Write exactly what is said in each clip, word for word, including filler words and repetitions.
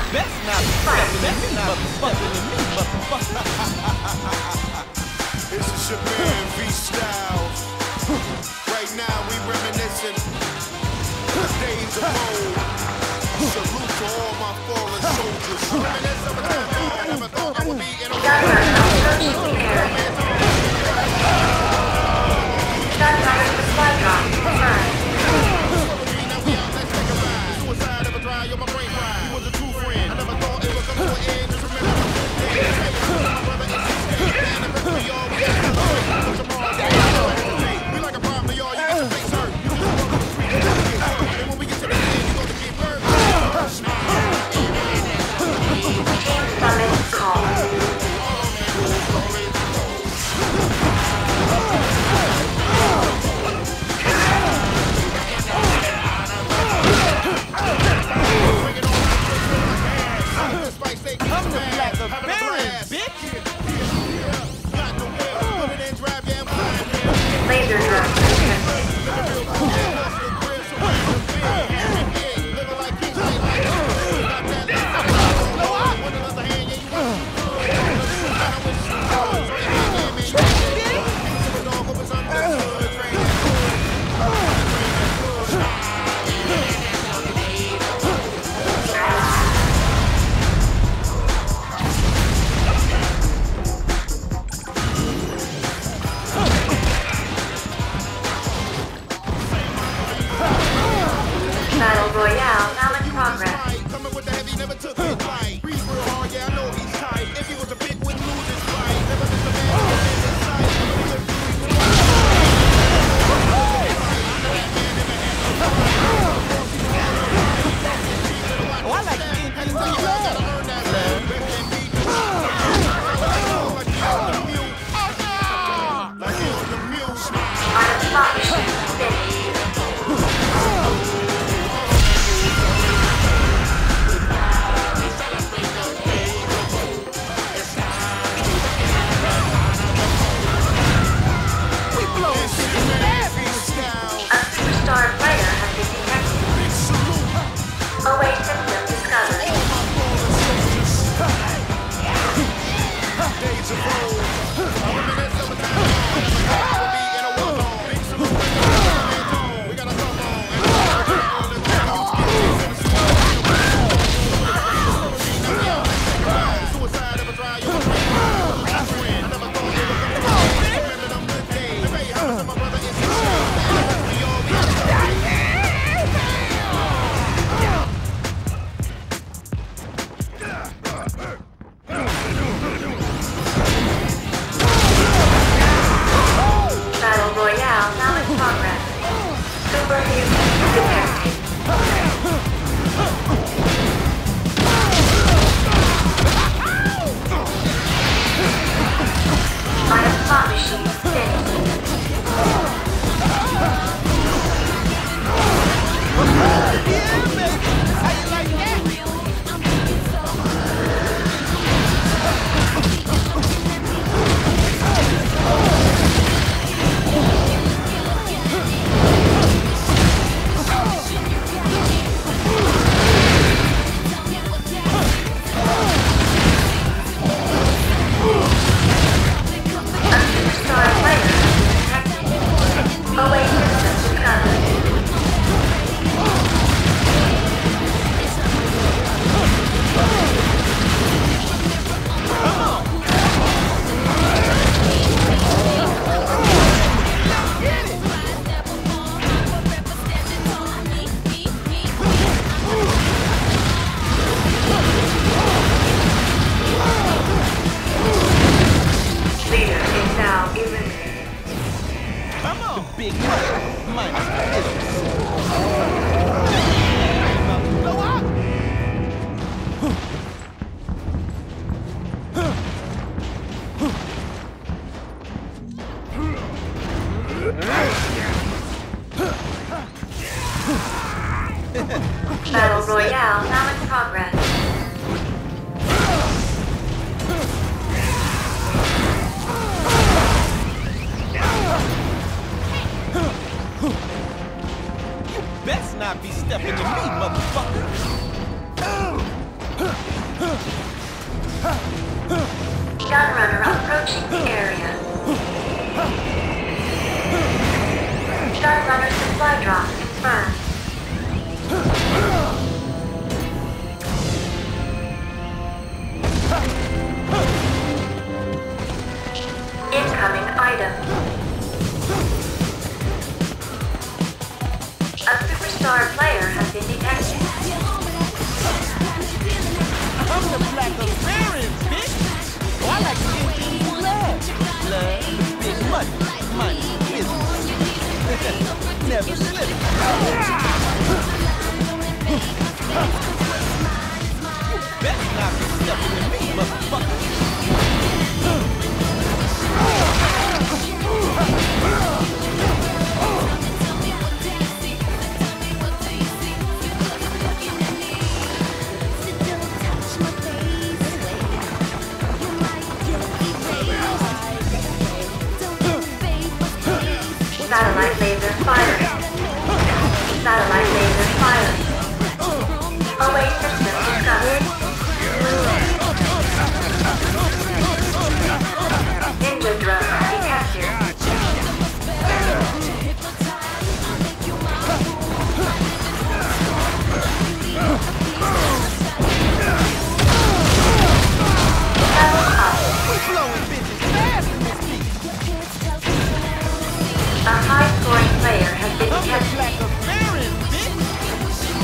best not stepping in me, motherfucking in me, motherfucker. This is your man V-Styles. Right now we reminiscing the days of old. Salute to all my fallen soldiers. Reminisce of a time I never thought I would be in a suicide of a dry, you're my brain fried. You was a true friend. I never thought it would come to an end. Just remember my brother is and the rest of y'all, we got tomorrow. We like a problem to y'all, you get your face hurt. You just walk on the street and get hurt. And when we get to the end, you go to get burned. Gunrunner approaching the area. Gunrunner supply drop confirmed. Incoming item. A superstar player has been detected. I'm the black American, bitch. Oh, I like to get things blood. Blood, big money, money, business. Never slip. You better not be stepping to me, motherfucker. Satellite laser firing. Satellite laser firing. Away system discovered. Ninja drone detected. Level up. We blowing bitches fast in this beat. A high-scoring player has been I'm the detected. black American, bitch.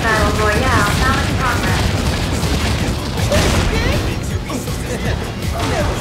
Battle Royale now in progress. Never